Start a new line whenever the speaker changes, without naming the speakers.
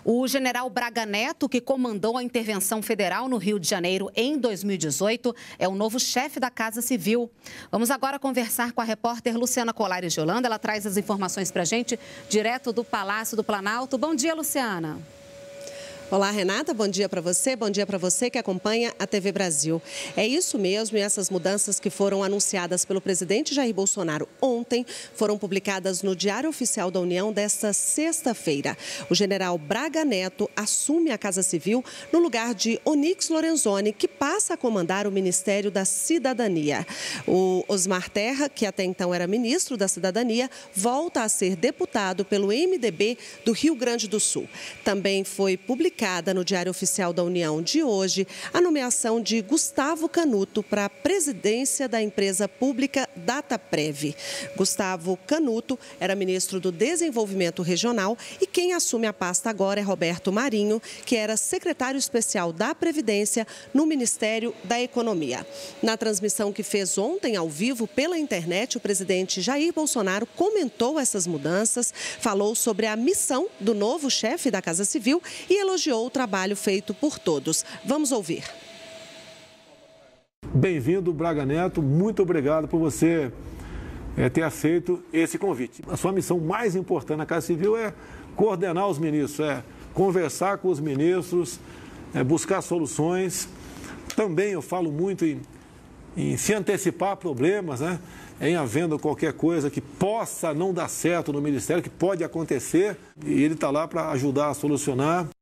O general Braga Neto, que comandou a intervenção federal no Rio de Janeiro em 2018, é o novo chefe da Casa Civil. Vamos agora conversar com a repórter Luciana Colares de Holanda. Ela traz as informações para a gente direto do Palácio do Planalto. Bom dia, Luciana.
Olá, Renata, bom dia para você que acompanha a TV Brasil. É isso mesmo, e essas mudanças que foram anunciadas pelo presidente Jair Bolsonaro ontem foram publicadas no Diário Oficial da União desta sexta-feira. O general Braga Neto assume a Casa Civil no lugar de Onyx Lorenzoni, que passa a comandar o Ministério da Cidadania. O Osmar Terra, que até então era ministro da Cidadania, volta a ser deputado pelo MDB do Rio Grande do Sul. Também foi publicada no Diário Oficial da União de hoje a nomeação de Gustavo Canuto para a presidência da empresa pública Dataprev. Gustavo Canuto era ministro do Desenvolvimento Regional e quem assume a pasta agora é Roberto Marinho, que era secretário especial da Previdência no Ministério da Economia. Na transmissão que fez ontem ao vivo pela internet, o presidente Jair Bolsonaro comentou essas mudanças, falou sobre a missão do novo chefe da Casa Civil e elogiou o trabalho feito por todos. Vamos ouvir.
Bem-vindo, Braga Neto. Muito obrigado por você ter aceito esse convite. A sua missão mais importante na Casa Civil é coordenar os ministros, conversar com os ministros, buscar soluções. Também eu falo muito em se antecipar a problemas, em havendo qualquer coisa que possa não dar certo no Ministério, que pode acontecer, e ele está lá para ajudar a solucionar.